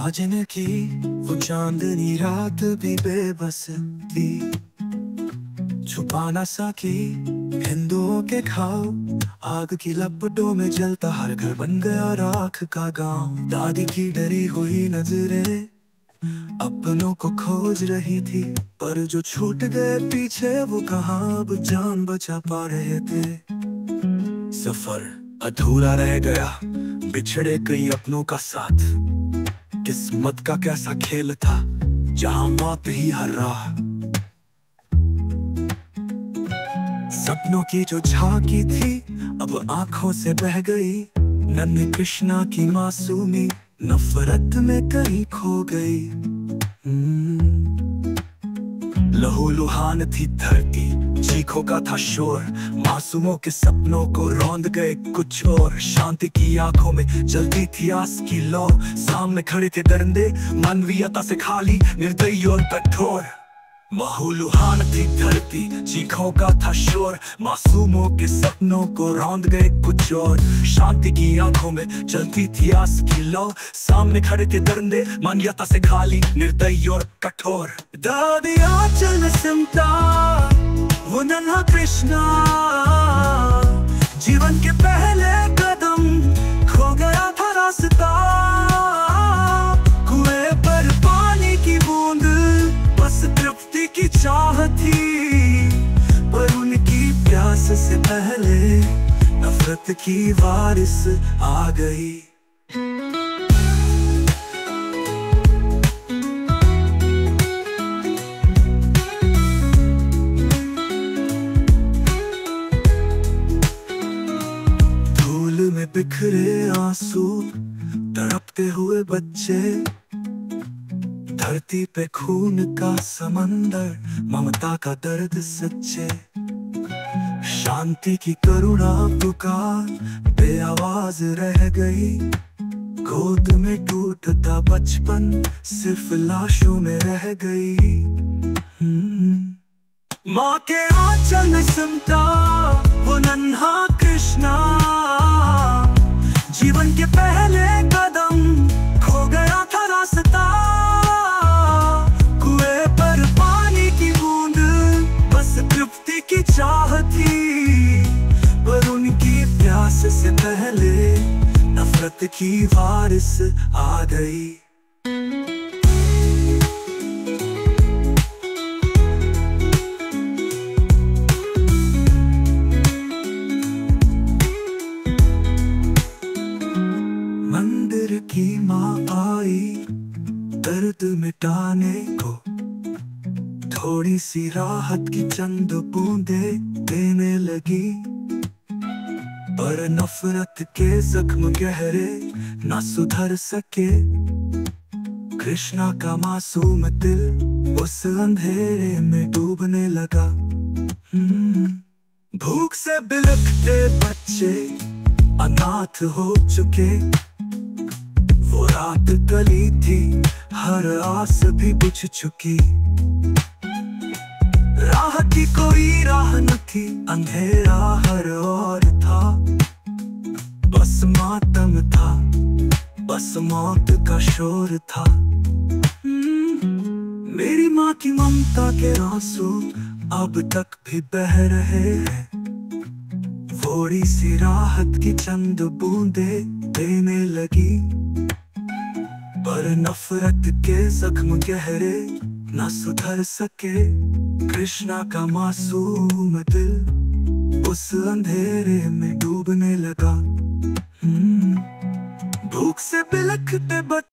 साजन की वो चांदनी रात भी बेबस थी, छुपा ना सकी हिंदुओं के घाव। आग की लपटों में जलता हर घर बन गया राख का गांव। दादी की डरी हुई नजरें अपनों को खोज रही थी, पर जो छूट गए पीछे वो कहाँ अब जान बचा पा रहे थे। सफर अधूरा रह गया, बिछड़े कई अपनों का साथ। किस्मत का कैसा खेल था जहां मौत ही हर राह। सपनों की जो झांकी थी अब आंखों से बह गई। नन्हे कृष्णा की मासूमी नफरत में कहीं खो गई। लहू लुहान थी धरती, चीखों का था शोर। मासूमों के सपनों को रौंद गए कुछ और। शांति की आंखों में जलती थी आस की लौ। सामने खड़े थे दरिंदे मानवीयता से खाली, निर्दयी और कठोर। लहू लुहान थी धरती, चीखों का था शोर। मासूमों के सपनों को रौंद गए कुछ और। शांति की आंखों में जलती थी आस की लौ। सामने खड़े थे दरिंदे मानवीयता से खाली, निर्दयी और कठोर। दादी आंचल में सिमटा वो नन्हा कृष्णा, जीवन के पहले कदम खो गया था रास्ता। कुएं पर पानी की बूंद बस तृप्ति की चाह थी, पर उनकी प्यास से पहले नफरत की वारिस आ गई। में बिखरे आंसू तड़पते हुए बच्चे, धरती पे खून का समंदर, ममता का दर्द सच्चे। शांति की करुणा पुकार बेआवाज रह गई। गोद में टूटता बचपन सिर्फ लाशों में रह गई। माँ के आंचल में सिमटा वो नन्हा कृष्णा, जीवन के पहले कदम खो गया था रास्ता। कुएं पर पानी की बूंद बस तृप्ति की चाह थी, पर उनकी प्यास से पहले नफरत की वारिस आ गई। मंदिर की माँ आई दर्द मिटाने को, थोड़ी सी राहत की चंद बूंदे देने लगी। पर नफरत के जख्म गहरे ना सुधर सके। कृष्णा का मासूम दिल उस अंधेरे में डूबने लगा। भूख से बिलखते बच्चे अनाथ हो चुके। वो रात गली थी, हर आस भी बुझ चुकी। राह की कोई राह न थी, अंधेरा हर ओर था। बस मातम था, बस मौत का शोर था। मेरी माँ की ममता के आंसू अब तक भी बह रहे हैं। थोड़ी सी राहत की चंद बूंदे देने लगी। पर नफरत के जख्म गहरे न सुधर सके। कृष्णा का मासूम दिल उस अंधेरे में डूबने लगा। भूख से बिलखते